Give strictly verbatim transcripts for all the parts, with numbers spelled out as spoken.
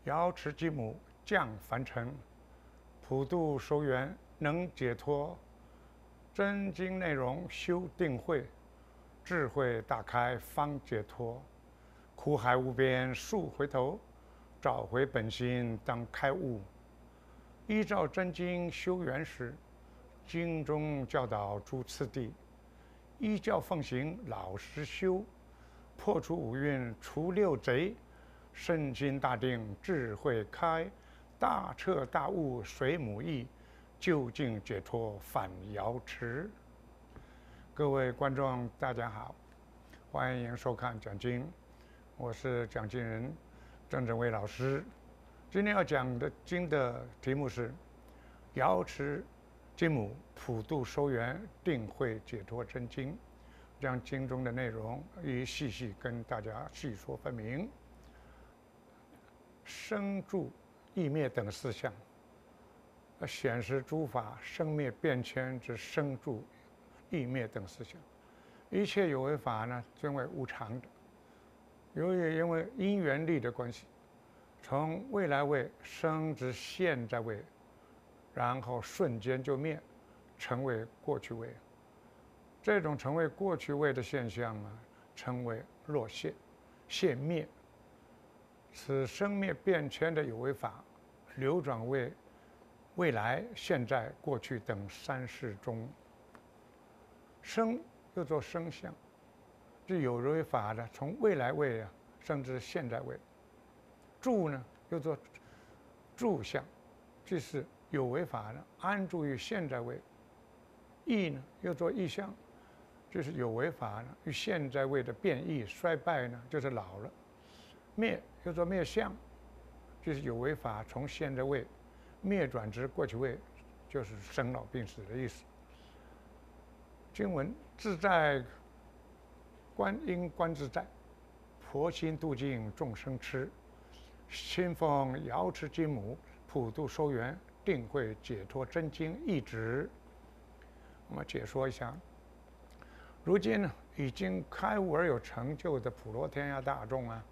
瑶池金母降凡尘，普度收缘能解脱。真经内容修定慧，智慧大开方解脱。苦海无边速回头，找回本心当开悟。依照真经修缘时，经中教导诸次第，依教奉行老实修，破除五蕴除六贼。身心大定，智慧开，大彻大悟随母意，究竟解脱返瑶池。各位观众，大家好，欢迎收看讲经，我是讲经人郑正伟老师。今天要讲的经的题目是《瑶池金母普度收缘定慧解脱真经》，将经中的内容一一细细跟大家细说分明。生住异灭等四项，显示诸法生灭变迁之生住异灭等四项。一切有为法呢，均为无常的。由于因为因缘力的关系，从未来位生至现在位，然后瞬间就灭，成为过去位。这种成为过去位的现象呢，称为落现、现灭。此生灭变迁的有为法，流转为未来、现在、过去等三世中。生又作生相，这有为法呢，从未来位啊升至现在位。住呢又作住相，这是有为法呢安住于现在位。异呢又作异相，就是有为法呢与现在位的变异衰败呢，就是老了。灭又作灭相，就是有为法从现在位灭转至过去位，就是生老病死的意思。经文自在观音观自在，婆心度尽众生痴。亲奉瑶池金母普度收缘定慧解脱真经一旨。我们解说一下，如今呢已经开悟而有成就的普罗天下大众啊，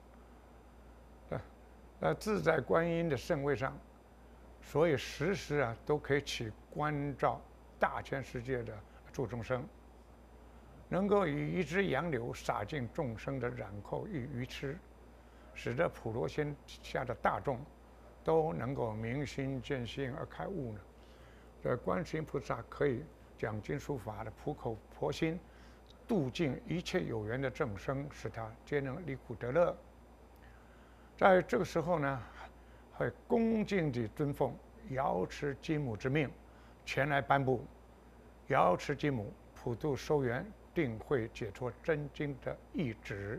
呃，自在观音的圣位上，所以时时啊都可以起关照大千世界的诸众生，能够以一支杨柳洒尽众生的染垢与愚痴，使得普罗天下的大众都能够明心见性而开悟呢。这观世音菩萨可以讲经说法的普口婆心，度尽一切有缘的众生，使他皆能离苦得乐。在这个时候呢，会恭敬地尊奉瑶池金母之命，前来颁布瑶池金母普度收缘定慧解脱真经的译旨。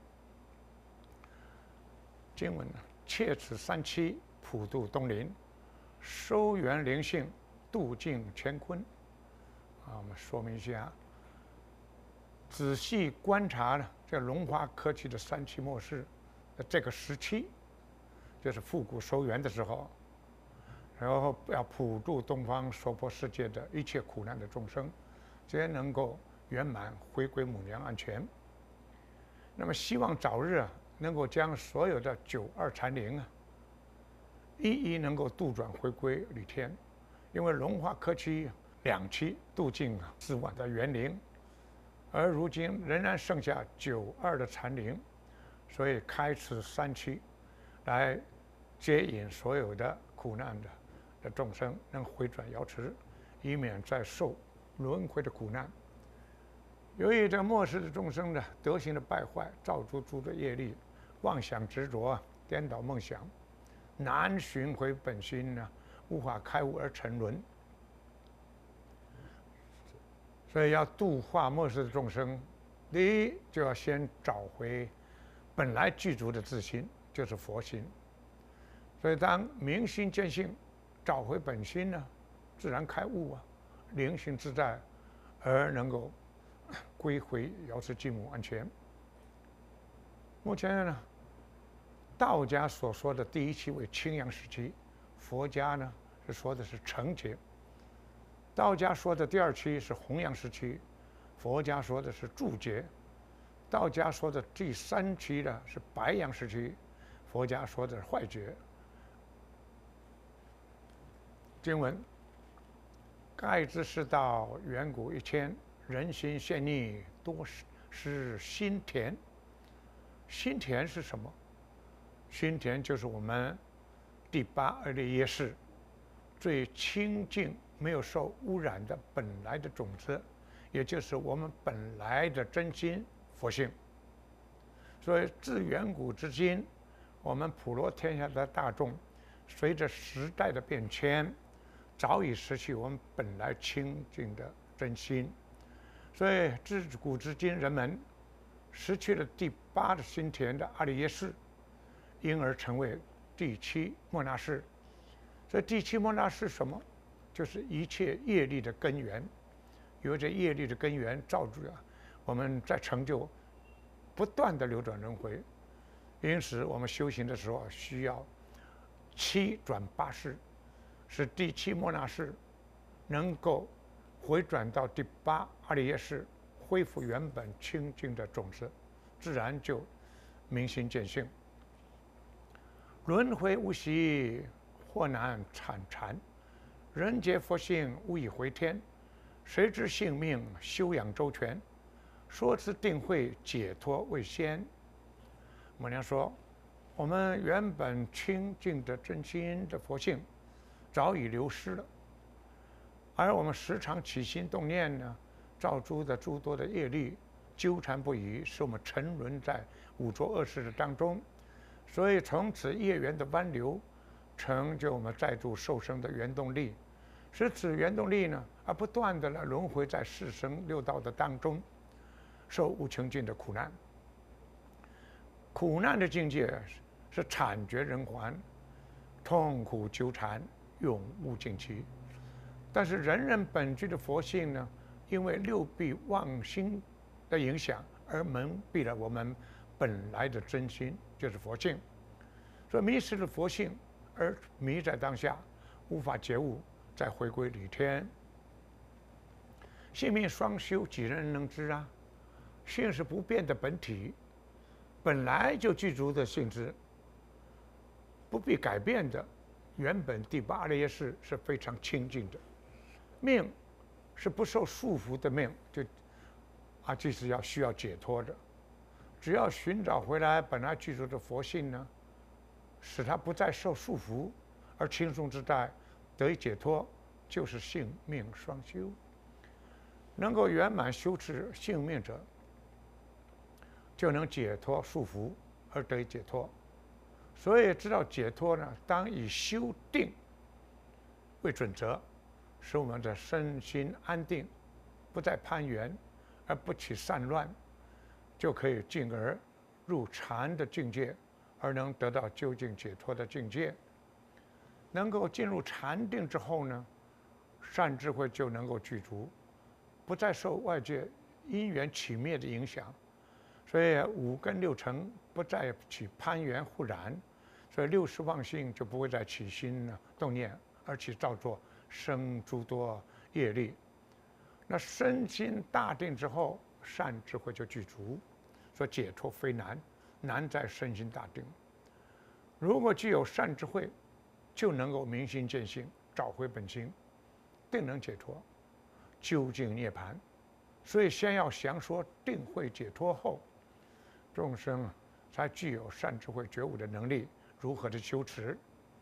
经文呢，切此三期普度东林，收缘灵性，度尽乾坤。啊，我们说明一下，仔细观察呢，这龙华科技的三期末世。这个时期，就是复古收缘的时候，然后要普度东方娑婆世界的一切苦难的众生，皆能够圆满回归母娘安全。那么希望早日啊，能够将所有的九二禅灵啊，一一能够度转回归理天。因为龙华科期两期度尽啊四万的元灵，而如今仍然剩下九二的禅灵。所以开此三期，来接引所有的苦难的的众生，能回转瑶池，以免再受轮回的苦难。由于这末世的众生的德行的败坏，造诸诸的业力，妄想执着，颠倒梦想，难寻回本心呢，无法开悟而沉沦。所以要度化末世的众生，第一就要先找回本来具足的自心，就是佛心。所以当明心见性，找回本心呢，自然开悟啊，灵性自在，而能够归回瑶池金母安全。目前呢，道家所说的第一期为清阳时期，佛家呢是说的是成劫。道家说的第二期是红阳时期，佛家说的是住劫。道家说的第三期呢是白阳时期，佛家说的是坏劫， 经文：盖之世道，远古一千，人心陷逆，多是心田。心田是什么？心田就是我们第八而立业世最清净、没有受污染的本来的种子，也就是我们本来的真心佛性。所以自远古至今，我们普罗天下的大众，随着时代的变迁，早已失去我们本来清净的真心。所以自古至今，人们失去了第八的心田的阿赖耶识，因而成为第七末那识。所以第七末那是什么？就是一切业力的根源。由这业力的根源造就啊，我们在成就不断的流转轮回。因此，我们修行的时候需要七转八识，使第七末那识能够回转到第八阿赖耶识，恢复原本清净的种子，自然就明心见性。轮回无息，祸难惨缠，人皆佛性，无以回天。谁知性命修养周全，说之定慧，解脱未先。母娘说，我们原本清净的真心的佛性早已流失了，而我们时常起心动念呢，造诸的诸多的业力纠缠不已，使我们沉沦在五浊恶世的当中。所以从此业缘的弯流，成就我们再度受生的原动力，使此原动力呢，而不断的来轮回在四生六道的当中，受无穷尽的苦难。苦难的境界是惨绝人寰，痛苦纠缠，永无尽期。但是人人本具的佛性呢，因为六蔽妄心的影响而蒙蔽了我们本来的真心，就是佛性。所以迷失了佛性，而迷在当下，无法觉悟，再回归理天。性命双修，几人能知啊？性是不变的本体，本来就具足的性质，不必改变的。原本第八阿赖耶识是非常清净的，命是不受束缚的命，就啊，这是要需要解脱的。只要寻找回来本来具足的佛性呢，使他不再受束缚，而轻松自在，得以解脱，就是性命双修。能够圆满修持性命者，就能解脱束缚，而得以解脱。所以知道解脱呢，当以修定为准则，使我们的身心安定，不再攀缘，而不起散乱，就可以进而入禅的境界，而能得到究竟解脱的境界。能够进入禅定之后呢，善智慧就能够具足，不再受外界因缘起灭的影响。所以五根六尘不再起攀缘互染，所以六识妄性就不会再起心动念，而起造作生诸多业力。那身心大定之后，善智慧就具足，所以解脱非难，难在身心大定。如果具有善智慧，就能够明心见性，找回本心，定能解脱，究竟涅槃。所以先要详说定慧解脱后，众生才具有善智慧觉悟的能力，如何的修持。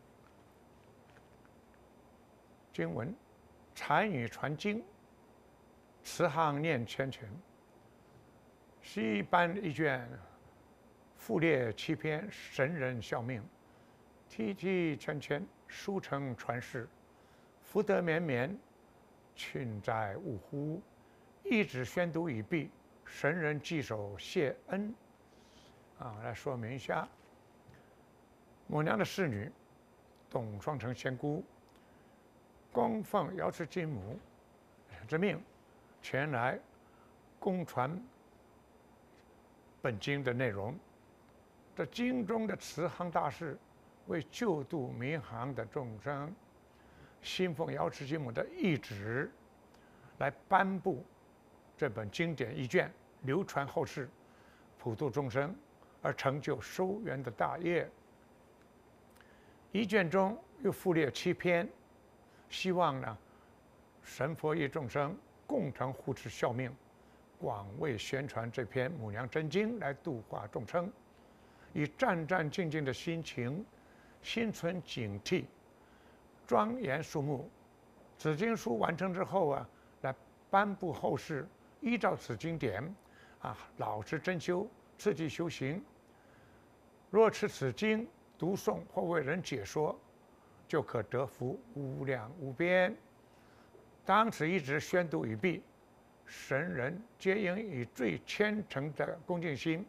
经文：禅语传经，慈航念千全。西班一卷，复列七篇，神人效命。提提圈圈，书成传世，福德绵绵，群哉呜呼！一纸宣读已毕，神人稽首谢恩。啊，来说明一下，母娘的侍女董双成仙姑，供奉瑶池金母之命，前来恭传本经的内容。这经中的慈航大士，为救度迷航的众生，信奉瑶池金母的懿旨，来颁布这本经典一卷，流传后世，普度众生，而成就收圆的大业。一卷中又附列七篇， 希望呢，神佛与众生共同护持孝命，广为宣传这篇《母娘真经》，来度化众生。以战战兢兢的心情，心存警惕，庄严肃穆。此经书完成之后啊，来颁布后世，依照此经典啊，老实真修，刺激修行。若持此经读诵或为人解说，就可得福无量无边。当此一直宣读已毕，神人皆应以最虔诚的恭敬心，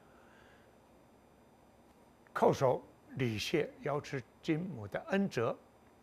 叩首礼谢瑶池金母的恩泽，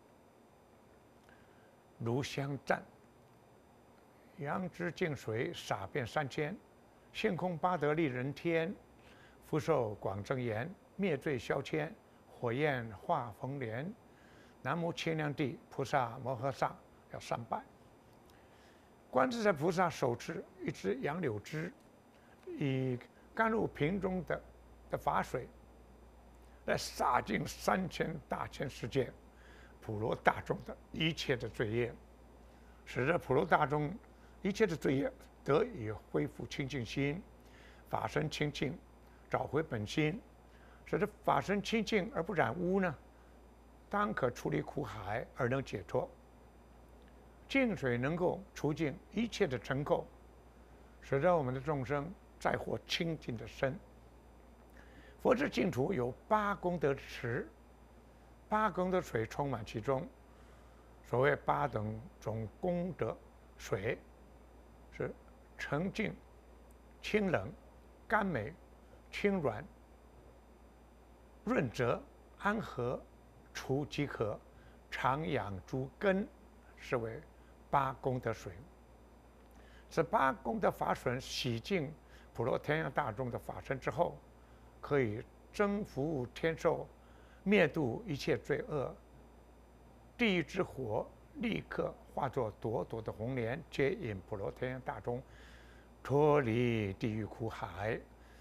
如香赞，扬之净水洒遍三千，性空八德利人天，福寿广增延，灭罪消迁，火焰化风莲。南无清凉地菩萨摩诃萨，要三拜。观自在菩萨手持一支杨柳枝，以甘露瓶中的的法水，来洒尽三千大千世界普罗大众的一切的罪业，使得普罗大众一切的罪业得以恢复清净心，法身清净，找回本心，使得法身清净而不染污呢，当可出离苦海而能解脱。净水能够除尽一切的尘垢，使得我们的众生再获清净的身。佛之净土有八功德池，八功德水充满其中。所谓八等种功德水，是澄净、清冷、甘美、清软、润泽、安和、除饥渴、常养诸根，是为八功德水。这八功德法水洗净普罗天下大众的法身之后，可以增福天寿，灭度一切罪恶。地狱之火立刻化作朵朵的红莲，接引普罗天下大众脱离地狱苦海。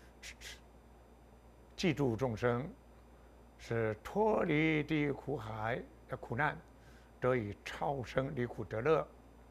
记住众生，使脱离地狱苦海的苦难，得以超生离苦得乐。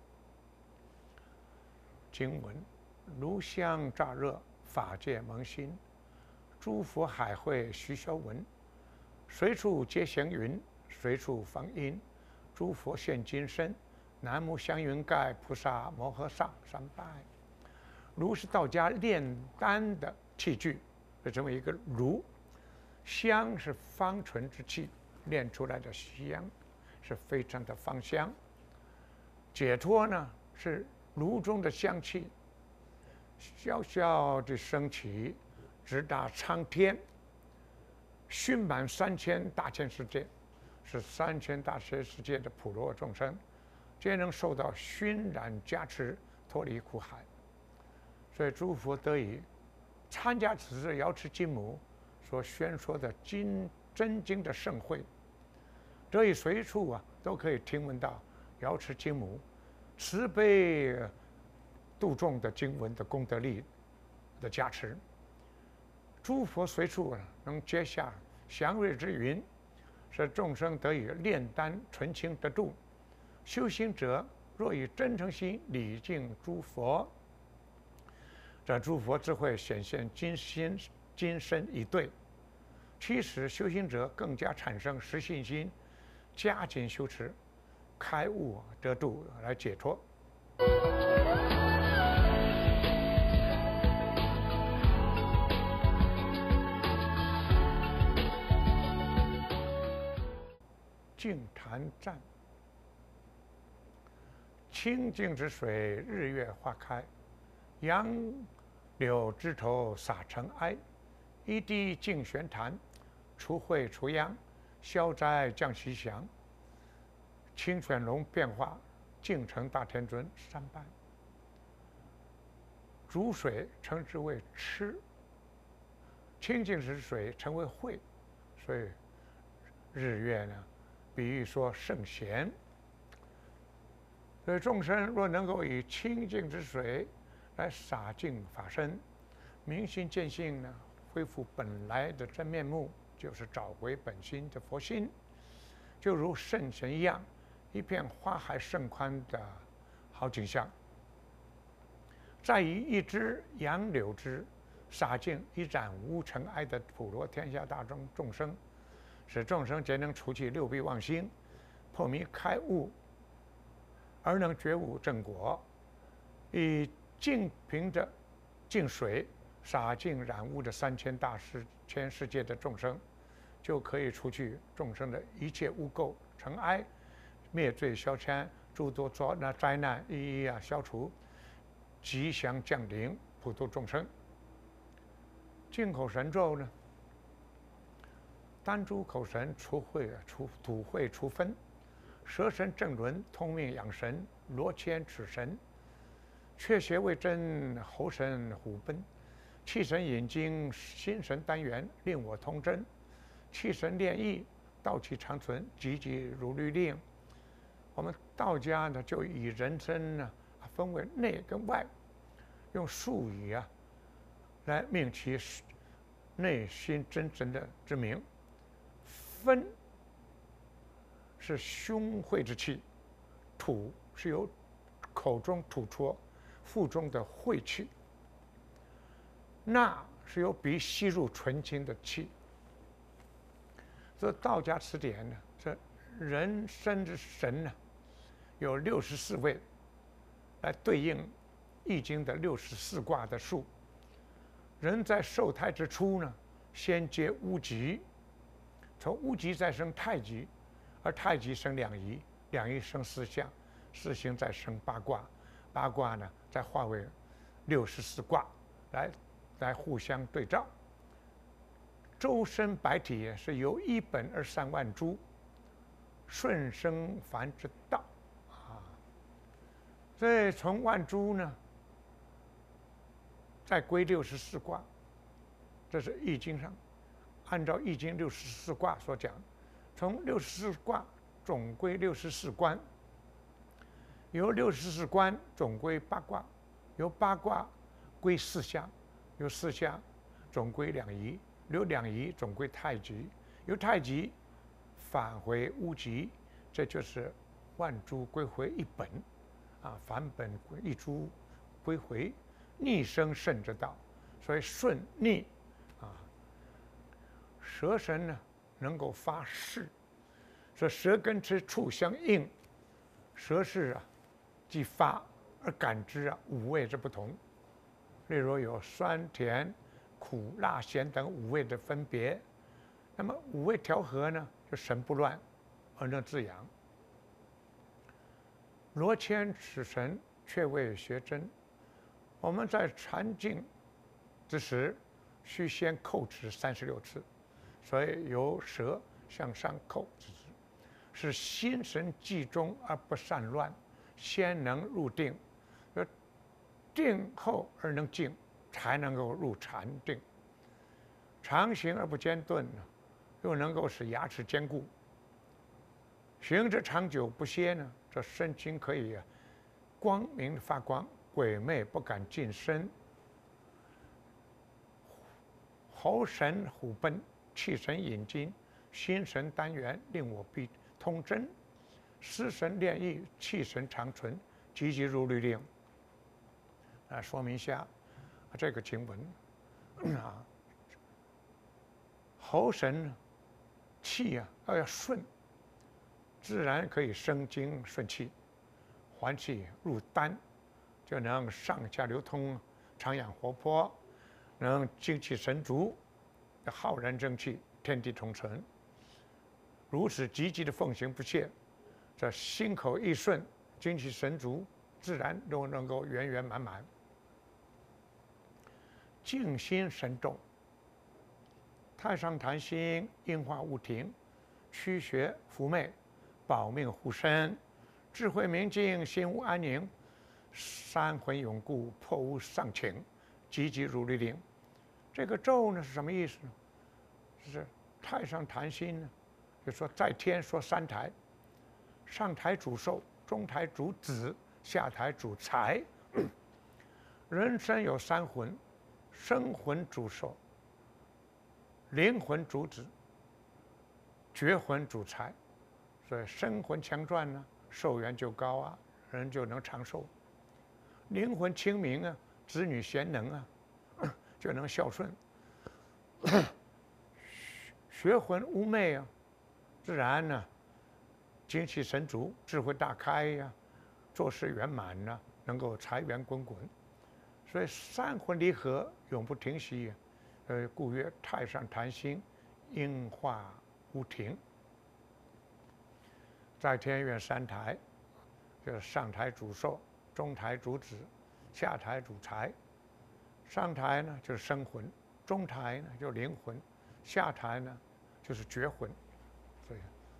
经文：炉香乍热，法界萌新，诸佛海会须消文，随处皆祥云，随处放音，诸佛现金身。南无香云盖菩萨摩诃萨三拜。炉是道家炼丹的器具，被称为一个炉。香是芳醇之气炼出来的香，是非常的芳香。解脱呢，是炉中的香气悄悄地升起，直达苍天，熏满三千大千世界，使三千大千世界的普罗众生皆能受到熏染加持，脱离苦海。所以诸佛得以参加此次瑶池金母所宣说的经真经的盛会，得以随处啊都可以听闻到瑶池金母慈悲度众的经文的功德力的加持。诸佛随处啊能结下祥瑞之云，使众生得以炼丹纯清得度。修行者若以真诚心礼敬诸佛，这诸佛智慧显现金心金身以对，驱使修行者更加产生实信心，加紧修持，开悟得度来解脱。净坛赞：清净之水，日月花开，杨柳枝头洒尘埃。一滴净玄坛，除秽除殃，消灾降吉祥。清泉龙变化，净成大天尊三拜。煮水称之为吃，清净之水称为慧，所以日月呢，比喻说圣贤。所以众生若能够以清净之水来洒净法身，明心见性呢，恢复本来的真面目，就是找回本心的佛心，就如圣贤一样， 一片花海盛宽的好景象。再以一枝杨柳枝，洒尽一染无尘埃的普罗天下大众众生，使众生皆能除去六弊妄心，破迷开悟，而能觉悟正果。以净凭着净水洒尽染污的三千大世千世界的众生，就可以除去众生的一切污垢尘埃，灭罪消愆，诸多灾那灾难一一啊消除，吉祥降临，普度众生。净口神咒呢，丹珠口神除秽除吐秽除分，舌神正轮通命养神，罗牵齿神却邪为真，喉神虎贲，气神引经，心神单元令我通真，气神炼意，道气长存，急急如律令。我们道家呢，就以人身呢分为内跟外，用术语啊来命其内心真正的之名。分是胸晦之气，吐是由口中吐出腹中的晦气，纳是由鼻吸入纯清的气。所以道家词典呢，这人身之神呢，有六十四位，来对应《易经》的六十四卦的数。人在受胎之初呢，先接乌极，从乌极再生太极，而太极生两仪，两仪生四象，四象再生八卦，八卦呢再化为六十四卦，来来互相对照。周身百体是由一本而三万株，顺生繁之道啊。所以从万株呢，再归六十四卦，这是《易经》上按照《易经》六十四卦所讲，从六十四卦总归六十四关，由六十四关总归八卦，由八卦归四象，由四象总归两仪，由两仪总归太极，由太极返回乌极，这就是万株归回一本，啊，返本归一株归回，逆生胜之道。所以顺逆啊，舌神呢能够发誓，说舌根之处相应，舌是啊既发而感知啊五味之不同。例如有酸甜苦辣咸等五味的分别，那么五味调和呢，就神不乱而能自养。罗牵齿神却为学真，我们在禅静之时，须先叩齿三十六次，所以由舌向上叩之，使心神集中而不散乱，先能入定，而定后而能静，才能够入禅定。常行而不间顿，又能够使牙齿坚固。行之长久不歇呢，这身心可以啊光明发光，鬼魅不敢近身。喉神虎贲，气神引经，心神单元令我必通真，思神炼意，气神长存，急急如律令。来说明一下这个经文啊，喉神气啊要顺，自然可以生精顺气，还气入丹，就能上下流通，长养活泼，能精气神足，浩然正气，天地同存。如此积极的奉行不懈，这心口一顺，精气神足，自然都能够圆圆满满。静心神咒，太上坛心，应化勿停，驱邪伏魅，保命护身，智慧明净，心无安宁，三魂永固，破无丧情，急急如律令。这个咒呢是什么意思呢？是太上坛心呢，就说在天说三台，上台主寿，中台主子，下台主财。人生有三魂，生魂主寿，灵魂主子，觉魂主财。所以生魂强壮呢， 寿元就高啊，人就能长寿。灵魂清明啊，子女贤能啊，就能孝顺。学魂寤寐啊，自然呢，精气神足，智慧大开呀、啊，做事圆满呢、啊，能够财源滚滚。所以三魂离合，永不停息，呃，故曰太上谈心，应化无停。在天院三台，就是上台主寿，中台主子，下台主财。上台呢就是生魂，中台呢就是灵魂，下台呢就是绝魂。所以，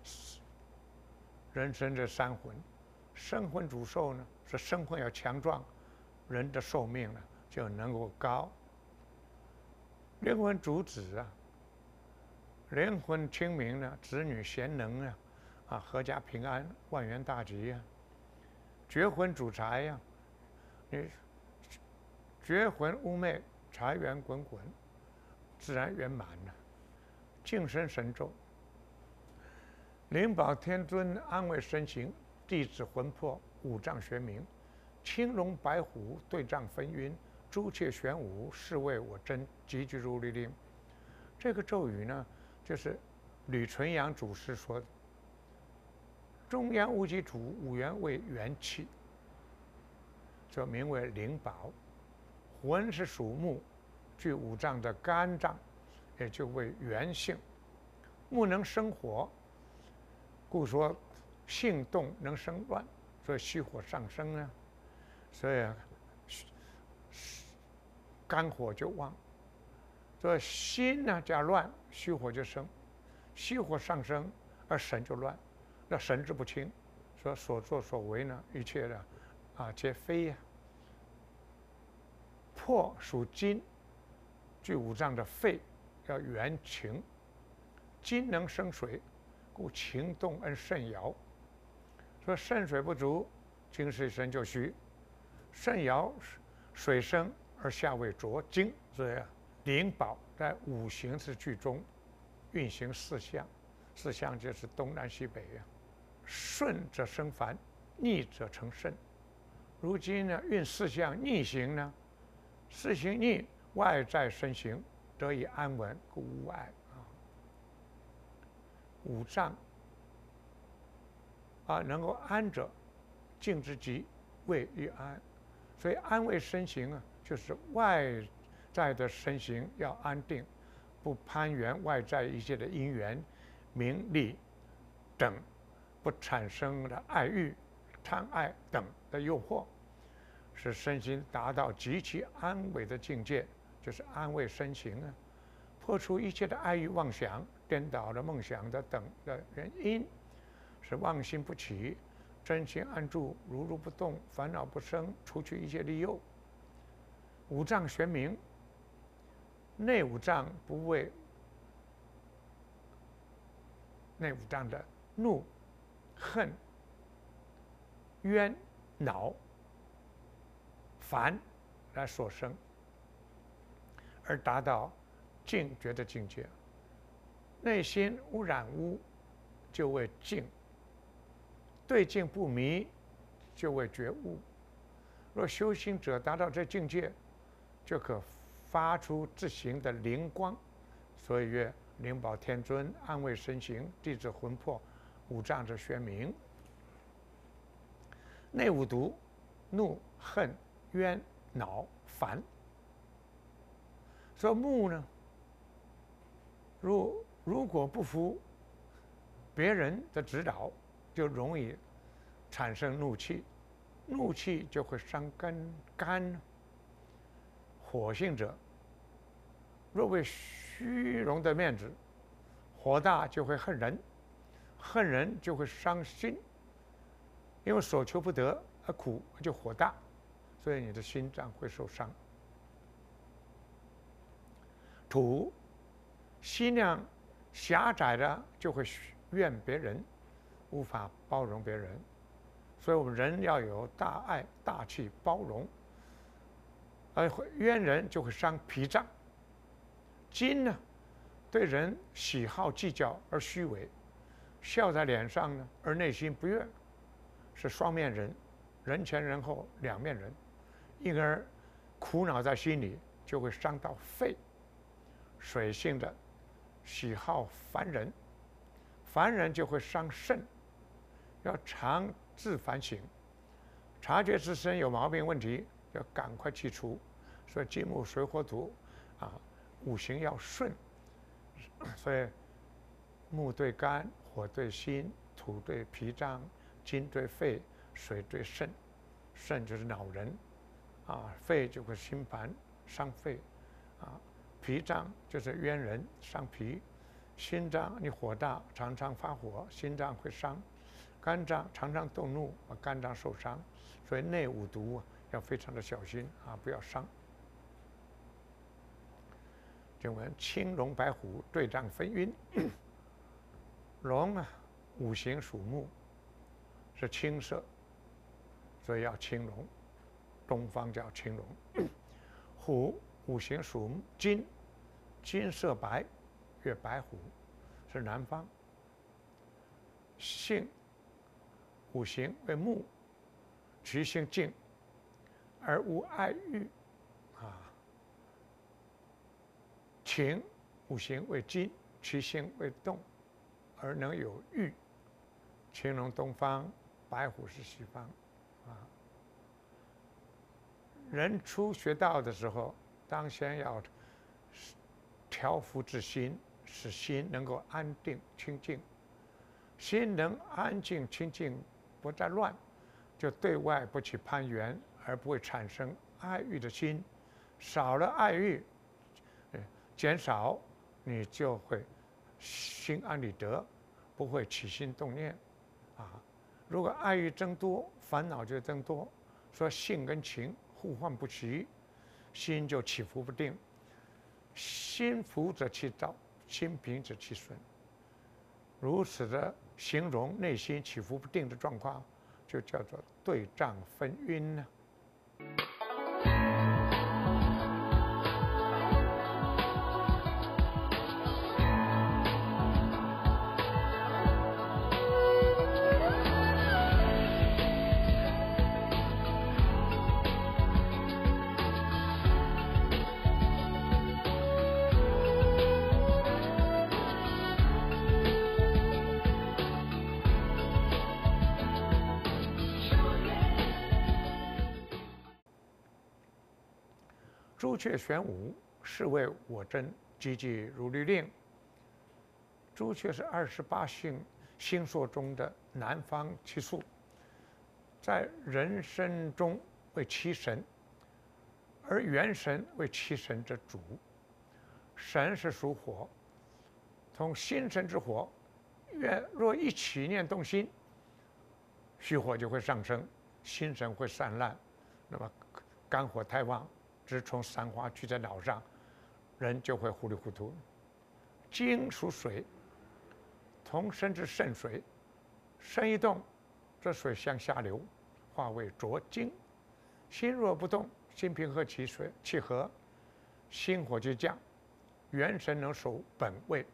人生这三魂，生魂主寿呢是生魂要强壮，人的寿命呢就能够高。灵魂主子啊，灵魂清明呢，子女贤能啊，啊，阖家平安，万元大吉呀、啊。绝魂主财呀、啊，你绝魂寤寐，财源滚滚，自然圆满了。净身神咒，灵宝天尊安慰身形，弟子魂魄五脏玄明，青龙白虎对仗分晕，朱雀玄武是为我真，急急如律令。这个咒语呢，就是吕纯阳祖师说的。中央无极土，五元为元气，这名为灵宝。魂是属木，具五脏的肝脏，也就为元性。木能生火，故说性动能生乱，所以虚火上升啊，所以肝火就旺。所以心呢加乱，虚火就生，虚火上升而神就乱，那神志不清，说所作所为呢，一切的啊皆非呀、啊。魄属金，具五脏的肺要元情，金能生水，故情动而肾摇。说肾水不足，精气神就虚；肾摇，水生而下为浊精。所以啊，灵宝在五行之句中运行四象，四象就是东南西北呀、啊。顺则生烦，逆则成肾。如今呢，运四象逆行呢。四行逆，外在身形得以安稳，故无碍啊。五脏啊，能够安者，静之极，谓于安。所以安慰身形啊，就是外在的身形要安定，不攀缘外在一切的因缘、名利等，不产生的爱欲、贪爱等的诱惑。使身心达到极其安稳的境界，就是安慰身形啊，破除一切的爱欲妄想、颠倒的梦想的等的原因，使妄心不起，真心安住，如如不动，烦恼不生，除去一切利诱。五脏玄明，内五脏不为内五脏的怒、恨、冤、恼。烦来所生，而达到净觉的境界。内心无染污，就为净；对境不迷，就为觉悟。若修行者达到这境界，就可发出自行的灵光。所以曰：灵宝天尊安慰身形，弟子魂魄五脏之玄明。内五毒，怒、恨、冤、恼、烦。说木呢，如如果不服别人的指导，就容易产生怒气，怒气就会伤肝。肝火性者，若为虚荣的面子，火大就会恨人，恨人就会伤心，因为所求不得而苦，就火大。所以你的心脏会受伤。土，心量狭窄的就会怨别人，无法包容别人。所以我们人要有大爱、大气、包容。而冤人就会伤脾脏。金呢，对人喜好计较而虚伪，笑在脸上呢，而内心不悦。 是双面人，人前人后两面人。一个人苦恼在心里，就会伤到肺。水性的喜好烦人，烦人就会伤肾，要常自反省，察觉自身有毛病问题，要赶快去除。所以金木水火土啊，五行要顺。所以木对肝，火对心，土对脾脏，金对肺，水对肾。肾就是恼人啊，肺就会心烦伤肺啊，脾脏就是冤人伤脾，心脏你火大常常发火，心脏会伤，肝脏常常动怒，肝脏受伤。所以内五毒要非常的小心啊，不要伤。就问青龙白虎对仗分晕，龙啊，五行属木，是青色，所以要青龙，东方叫青龙。虎五行属金，金色白，曰白虎，是南方。性五行为木，其性静，而无爱欲啊。情五行为金，其性为动，而能有欲。青龙东方，白虎是西方啊。人初学道的时候，当先要调伏自心，使心能够安定清净。心能安静清净，不再乱，就对外不起攀缘，而不会产生爱欲的心。少了爱欲，减少，你就会心安理得，不会起心动念啊。如果爱欲增多，烦恼就增多。说性跟情互换不齐，心就起伏不定。心浮则气躁，心平则气顺。如此的形容内心起伏不定的状况，就叫做对仗分晕呢。朱雀玄武，是谓我真，积积如律令。朱雀是二十八星星宿中的南方七宿，在人身中为七神，而元神为七神之主。神是属火，同心神之火，若若一起念动心，虚火就会上升，心神会散乱，那么肝火太旺，直冲三花聚在脑上，人就会糊里糊涂。精属水，同身之肾水，肾一动，这水向下流，化为浊精。心若不动，心平和其水气和，心火就降，元神能守本位。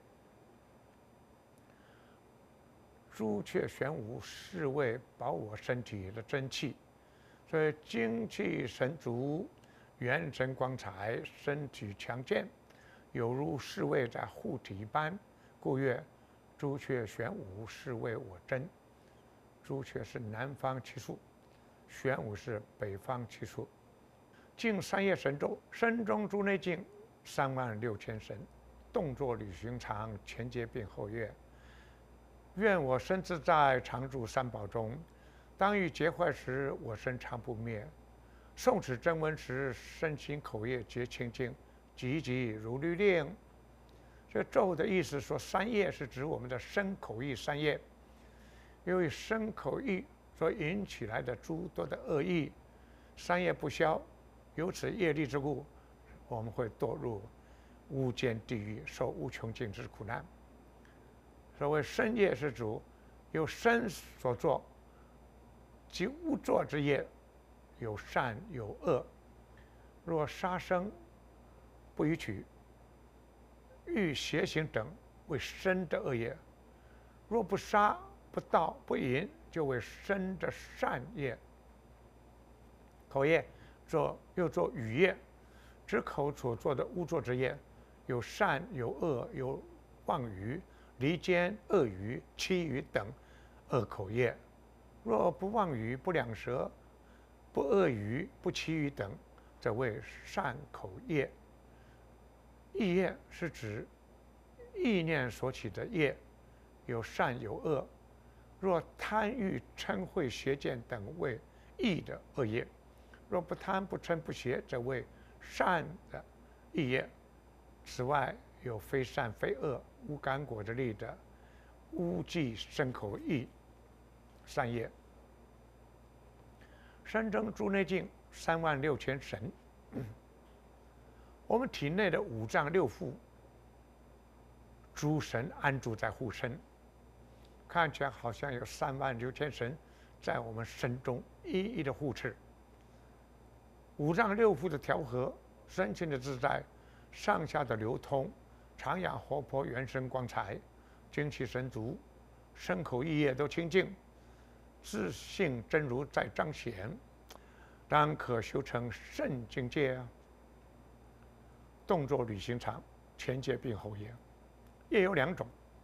朱雀玄武是为保我身体的真气，所以精气神足，元神光彩，身体强健，有如侍卫在护体一般。故曰：朱雀玄武，是为我真。朱雀是南方七宿，玄武是北方七宿。静三叶神咒，身中诸内静，三万六千神，动作履寻常，前节并后跃。愿我身自在，常住三宝中。当欲结坏时，我身常不灭。诵此真文时，身心口业皆清净，急急如律令。这咒的意思说，三业是指我们的身口意三业。由于身口意所引起来的诸多的恶意，三业不消，由此业力之故，我们会堕入无间地狱，受无穷尽之苦难。所谓身业是主，由身所作及无作之业，有善有恶。若杀生不逾矩，欲邪行等为身的恶业；若不杀、不盗、不淫， 就为生的善业。口业做又做语业，指口所做的污浊之业，有善有恶，有妄语、离间、恶语、欺语等恶口业。若不妄语、不两舌、不恶语、不欺语等，则为善口业。意业是指意念所起的业，有善有恶。若贪欲、嗔恚、邪见等为意的恶业；若不贪、不嗔、不邪，则为善的意业。此外，有非善非恶、无感果之力的污迹身口意善业。深征诸内境三万六千神，我们体内的五脏六腑，诸神安住在护身，看起来好像有三万六千神在我们身中一一的护持。五脏六腑的调和，身心的自在，上下的流通，常养活泼，元神光彩，精气神足，身口意业都清净，自性真如在彰显，当可修成圣境界啊！动作履行常，前界并后业，业有两种，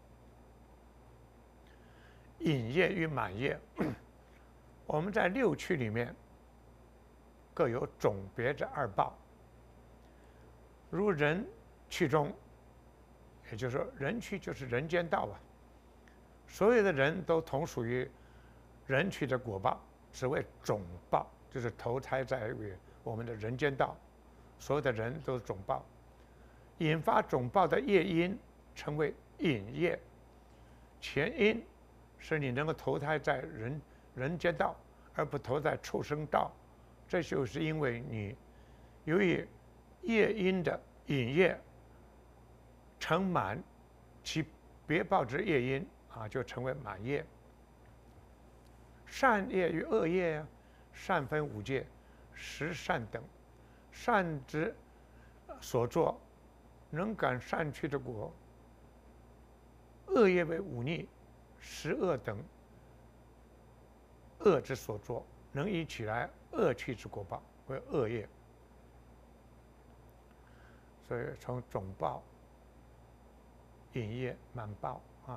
隐业与满业。我们在六趣里面各有种别之二报，如人趣中，也就是说人趣就是人间道啊，所有的人都同属于人趣的果报，只为种报，就是投胎在于我们的人间道，所有的人都是种报，引发种报的业因称为引业，前因是你能够投胎在人人间道，而不投在畜生道，这就是因为你由于业因的引业成满，其别报之业因啊，就成为满业。善业与恶业啊，善分五界，十善等。善之所作，能感善趣的果；恶业为五逆、十恶等恶之所作，能以起来恶趣之果报，为恶业。所以从总报、引业、满报啊，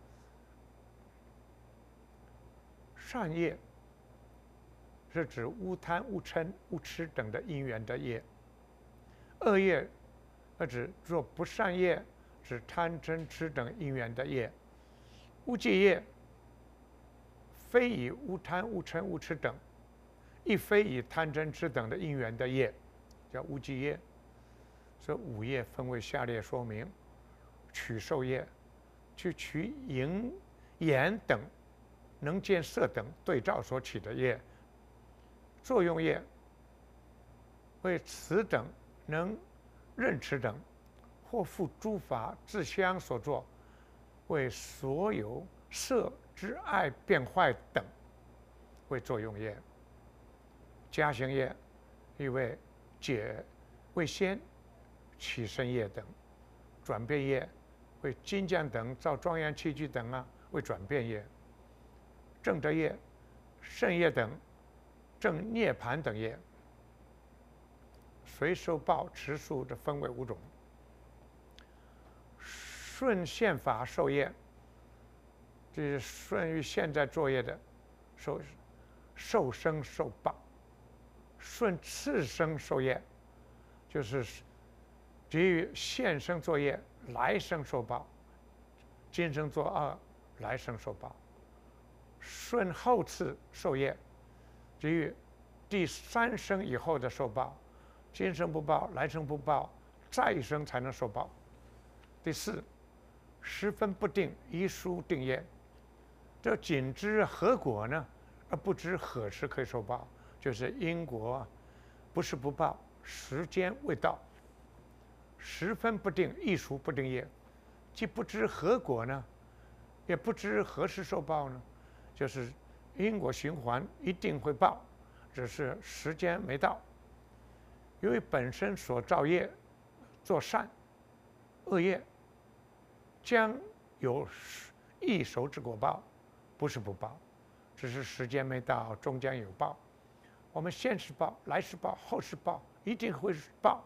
善业是指无贪、无嗔、无痴等的因缘的业；恶业是指做不善业，指贪嗔痴等因缘的业；无记业非以无贪、无嗔、无痴等，亦非以贪嗔痴等的因缘的业，叫无记业。所以五业分为下列说明：取受业，去取影、眼等能见色等对照所起的业；作用业为此等能认识等，或复诸法自相所作，为所有色之爱变坏等，为作用业；加行业亦为解为先起身业等；转变业为金匠等造庄严器具等啊，为转变业；正德业、圣业等正涅盘等业。随受报持数的分为五种：顺现法受业，这是顺于现在作业的受受生受报；顺次生受业，就是基于现生作业，来生受报，今生作恶，来生受报；顺后次受业，基于第三生以后的受报，今生不报，来生不报，再一生才能受报。第四，十分不定，依书定业，这仅知何果呢，而不知何时可以受报，就是因果不是不报，时间未到。十分不定，艺术不定业，既不知何果呢，也不知何时受报呢，就是因果循环一定会报，只是时间没到。由于本身所造业做善恶业，将有易熟之果报，不是不报， 只是时间没到，终将有报。我们现世报、来世报、后世报，一定会报。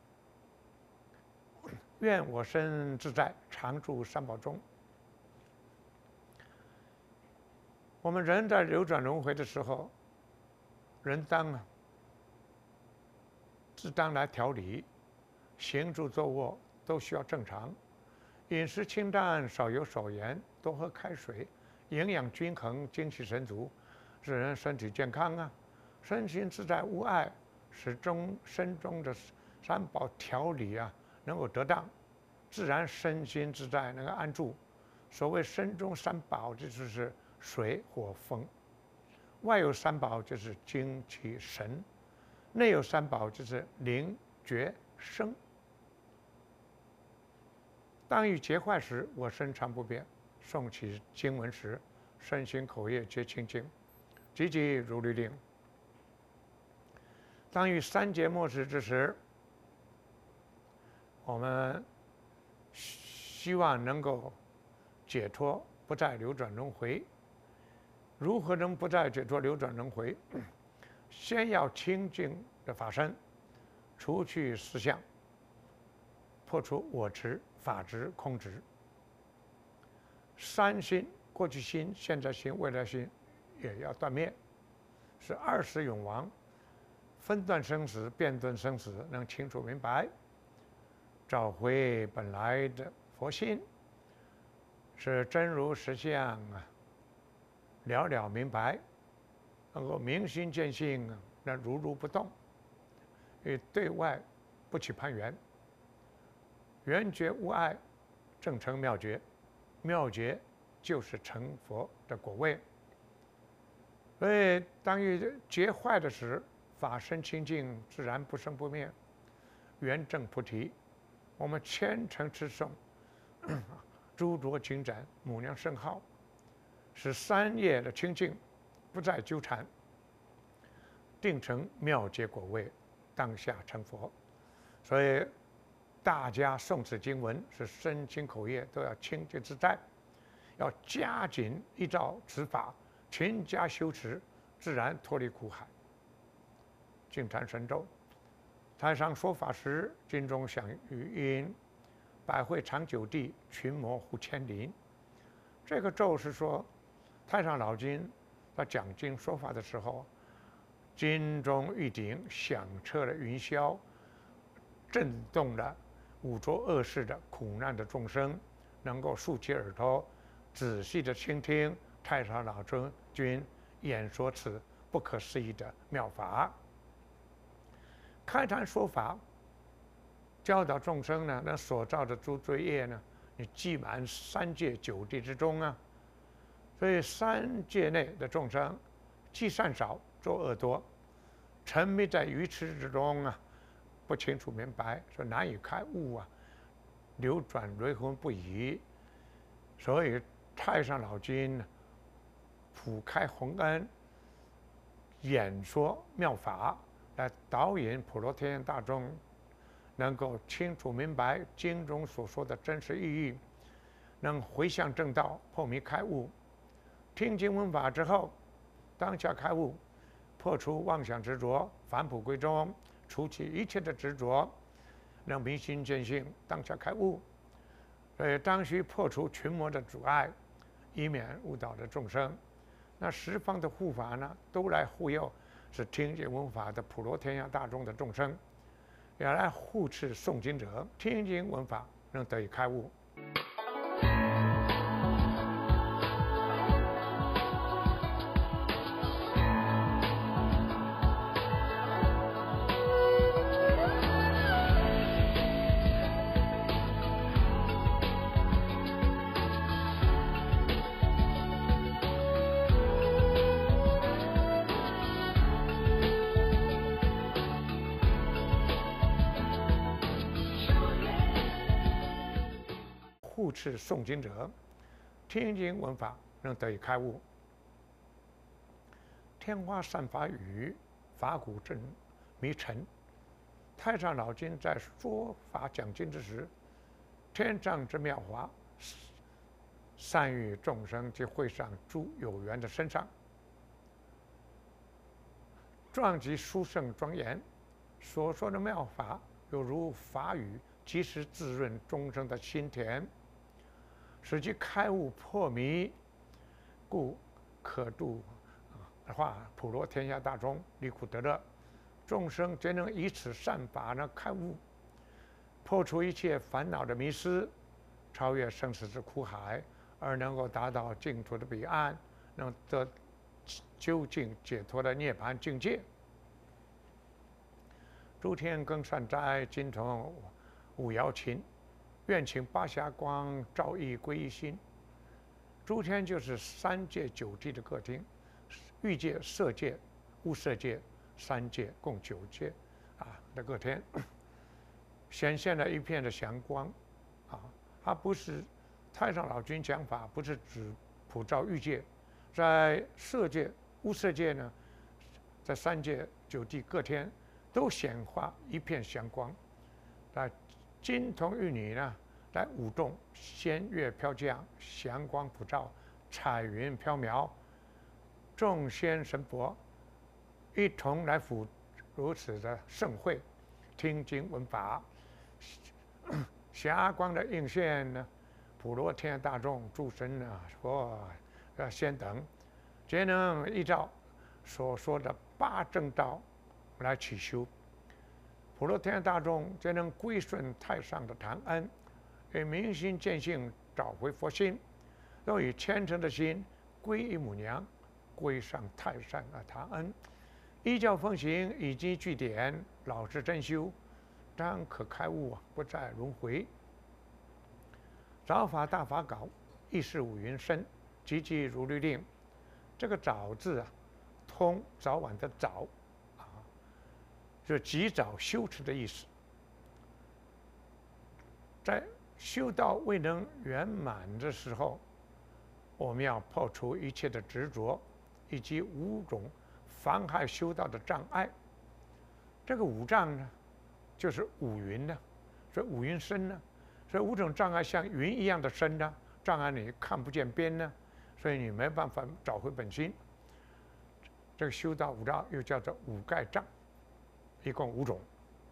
愿我身自在，常住三宝中。我们人在流转轮回的时候，人当啊，自当来调理，行住坐卧都需要正常，饮食清淡，少油少盐，多喝开水，营养均衡，精气神足，使人身体健康啊，身心自在无碍，使中身中的三宝调理啊能够得当，自然身心自在，能够安住。所谓身中三宝，这就是水火风；外有三宝，就是精气神；内有三宝，就是灵觉声。当欲结坏时，我身常不变；诵起经文时，身心口业皆清净，急急如律令。当于三劫末世之时，我们希望能够解脱，不再流转轮回。如何能不再解脱流转轮回？先要清净的法身，除去思相，破除我执、法执、空执。三心，过去心、现在心、未来心，也要断灭，是二十永亡，分段生死、变顿生死，能清楚明白，找回本来的佛心，是真如实相啊，了了明白，能够明心见性，那如如不动，与对外不起攀缘，缘觉无碍，正成妙觉，妙觉就是成佛的果位。所以当欲结坏的时，法身清净，自然不生不灭，圆正菩提。我们虔诚持诵诸多经展，母娘圣号，使三业的清净不再纠缠，定成妙结果位，当下成佛。所以大家诵此经文，是身心口业都要清净自在，要加紧依照此法，勤加修持，自然脱离苦海。净坛神咒，台上说法时，经中响语音，百会长久地，群魔护千林。这个咒是说，太上老君他讲经说法的时候，金钟玉鼎响彻了云霄，震动了五浊恶世的苦难的众生，能够竖起耳朵，仔细的倾听太上老君演说此不可思议的妙法。开坛说法，教导众生呢，那所造的诸罪业呢，你积满三界九地之中啊。所以三界内的众生，积善少，作恶多，沉迷在愚痴之中啊，不清楚明白，说难以开悟啊，流转轮回不已。所以太上老君普开宏恩，演说妙法，来导引普罗天大众，能够清楚明白经中所说的真实意义，能回向正道，破迷开悟。听经闻法之后，当下开悟，破除妄想执着，返璞归真，除去一切的执着，能明心见性，当下开悟。所以当需破除群魔的阻碍，以免误导的众生。那十方的护法呢，都来护佑是听经闻法的普罗天下大众的众生，也来护持诵经者，听经闻法能得以开悟。护持诵经者，听经闻法能得以开悟。天花散发雨，法鼓震迷尘。太上老君在说法讲经之时，天上之妙法散于众生及会上诸有缘的身上。 壮极殊胜庄严，所说的妙法犹如法语，及时滋润众生的心田，使其开悟破迷，故可度啊化普罗天下大众离苦得乐，众生皆能以此善法呢开悟，破除一切烦恼的迷失，超越生死之苦海，而能够达到净土的彼岸，能得究竟解脱的涅槃境界。诸天更善哉，金童五瑶琴，愿请八霞光照熠归一心。诸天就是三界九地的各厅，欲界、色界、无色界三界共九界啊的各天，显现了一片的祥光啊。它不是太上老君讲法，不是指普照欲界，在色界、无色界呢，在三界九地各天都显化一片祥光。那金童玉女呢，来舞动，仙乐飘降，祥光普照，彩云飘渺，众仙神佛一同来辅如此的盛会，听经闻法。霞光的映现呢，普罗天下大众、诸神啊、佛啊、仙等，皆能依照所说的八正道来起修。普罗天下大众皆能归顺太上的唐恩，以明心见性，找回佛心，都以虔诚的心皈依母娘，归上太上的唐恩，依教奉行，以机据典，老实真修，当可开悟啊，不再轮回。早法大法稿，亦是五云深，急急如律令。这个早字啊，通早晚的早啊，就及早修持的意思。在修道未能圆满的时候，我们要破除一切的执着，以及五种妨害修道的障碍。这个五障呢，就是五云呢，所以五云深呢，所以五种障碍像云一样的深呢，障碍你看不见边呢，所以你没办法找回本心。这个修道五道又叫做五盖障，一共五种。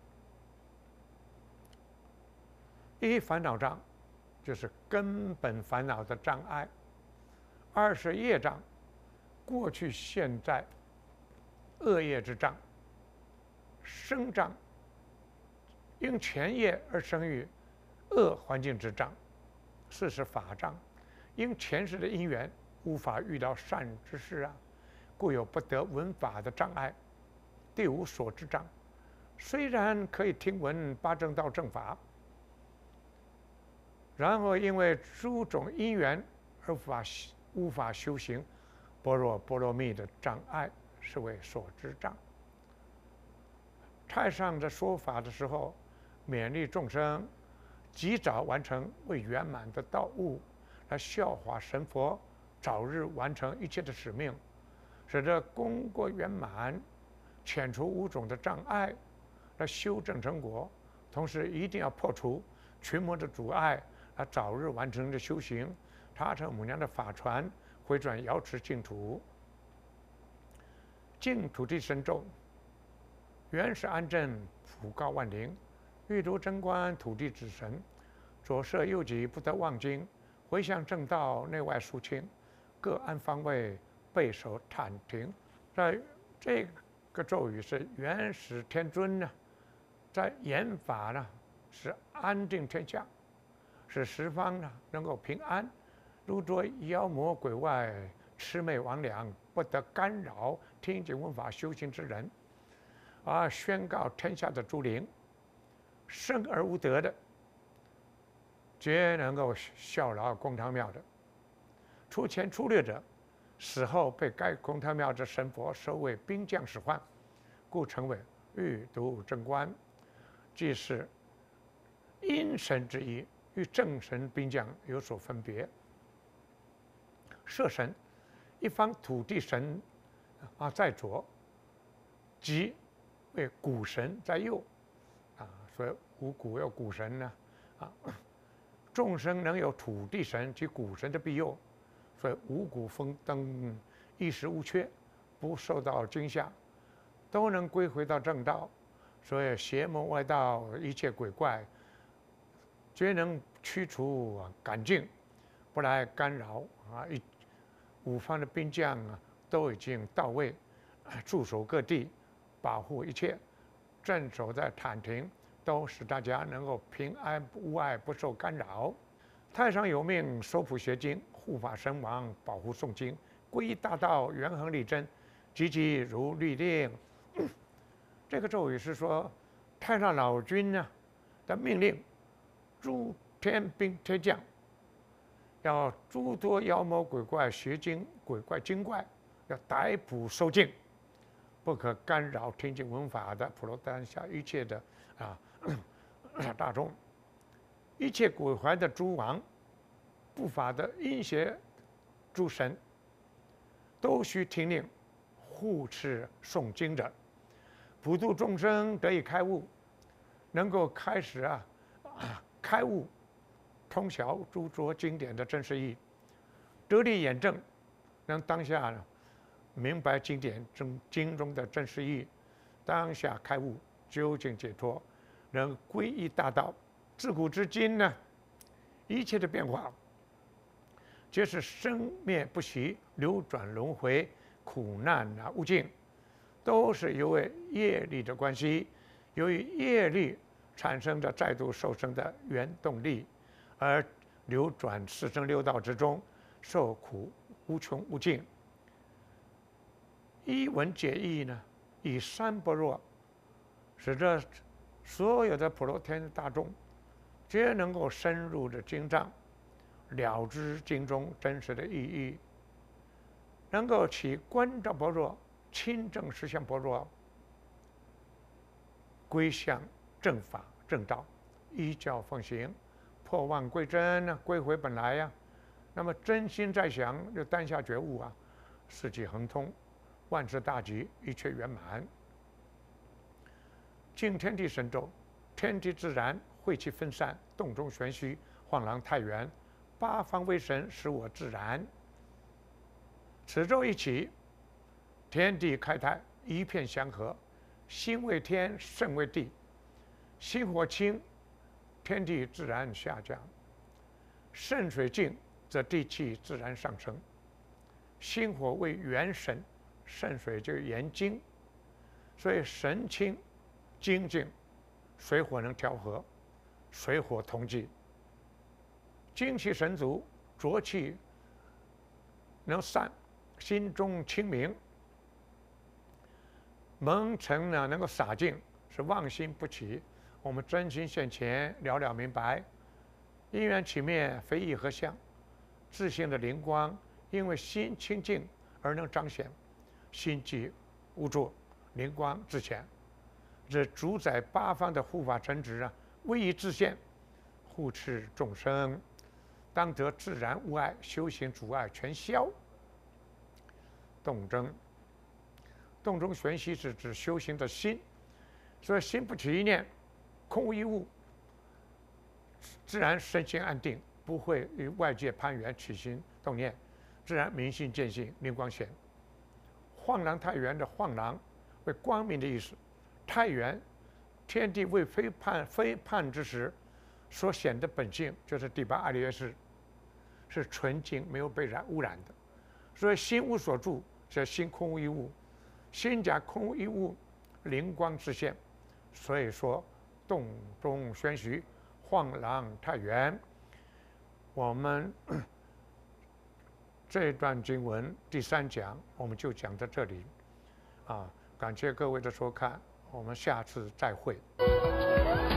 一烦恼障，就是根本烦恼的障碍；二是业障，过去现在恶业之障；生障，因前业而生于恶环境之障；四是法障，因前世的因缘无法遇到善之事啊，故有不得闻法的障碍。第五所知障，虽然可以听闻八正道正法，然后因为诸种因缘而无法无法修行般若波罗蜜的障碍，是为所知障。太上的说法的时候，勉励众生及早完成未圆满的道悟，来效法神佛，早日完成一切的使命，使得功过圆满，遣除五种的障碍，来修正成果。同时一定要破除群魔的阻碍，来早日完成的修行，他乘母娘的法船，回转瑶池净土。净土地神咒，原始安镇，普告万灵，欲读真观，土地之神，左摄右己，不得忘经，回向正道，内外肃清，各安方位，备守坦庭。在这个咒语是元始天尊呢，在言法呢是安定天下，使十方呢能够平安，如着妖魔鬼怪、魑魅魍魉不得干扰听经闻法修行之人，而宣告天下的诸灵，生而无德的，皆能够效劳公堂庙的；出钱出略者，死后被该公堂庙之神佛收为兵将使唤，故称为欲读正观，即是阴神之一，与正神兵将有所分别。摄神，一方土地神啊在左，即为谷神在右啊，所以五谷有谷神呢啊，众生能有土地神及谷神的庇佑，所以五谷丰登，衣食无缺，不受到惊吓。 都能归回到正道。所以邪魔外道一切鬼怪，皆能驱除赶尽，不来干扰啊！一五方的兵将啊，都已经到位，驻守各地，保护一切，镇守在坦庭，都使大家能够平安无碍，不受干扰。太上有命，守普邪经，护法神王保护诵经，皈依大道，元恒利贞，急急如律令。这个咒语是说，太上老君呢的命令，诸天兵天将要诸多妖魔鬼怪、邪精鬼怪精怪，要逮捕收尽，不可干扰听经闻法的普罗丹下一切的啊大众，一切鬼怀的诸王，不法的阴邪诸神，都须听令，护持诵经者，普度众生得以开悟，能够开始啊啊开悟，通晓诸多经典的真实意，得力眼正，能当下呢明白经典中经中的真实意，当下开悟，究竟解脱，能皈依大道。自古至今呢，一切的变化，皆是生灭不息，流转轮回，苦难啊无尽，都是由于业力的关系，由于业力产生的再度受生的原动力，而流转四生六道之中，受苦无穷无尽。一文解义呢，以三般若，使得所有的普罗天大众，皆能够深入的经藏，了知经中真实的意义，能够起观照般若、亲证实相般若，归向正法正道，依教奉行，破妄归真呢，归回本来呀、啊。那么真心在想，就当下觉悟啊，四季亨通，万事大吉，一切圆满。敬天地神咒，天地自然，晦气分散，洞中玄虚，晃廊太元，八方威神，使我自然。此咒一起，天地开泰，一片祥和，心为天，肾为地，心火清，天地自然下降；肾水静，则地气自然上升。心火为元神，肾水就元精，所以神清精静，水火能调和，水火同济，精气神足，浊气能散，心中清明，蒙尘呢能够洒净，是妄心不起。我们真心现前，了了明白，因缘起灭，非义何相？自性的灵光，因为心清净而能彰显，心寂无助，灵光自显。这主宰八方的护法神职啊，威仪自现，护持众生，当得自然无碍，修行阻碍全消。动真，动中玄虚是指修行的心，所以心不起一念，空无一物，自然身心安定，不会与外界攀缘起心动念，自然明心见性，灵光显。晃廊太元的晃廊为光明的意思，太元天地未非判非判之时所显的本性，就是第八阿赖耶识，是纯净没有被染污染的。所以心无所住，这心空无一物，心假空无一物，灵光自现。所以说洞中玄虚，晃廊太元。我们这段经文第三讲我们就讲到这里啊，感谢各位的收看，我们下次再会。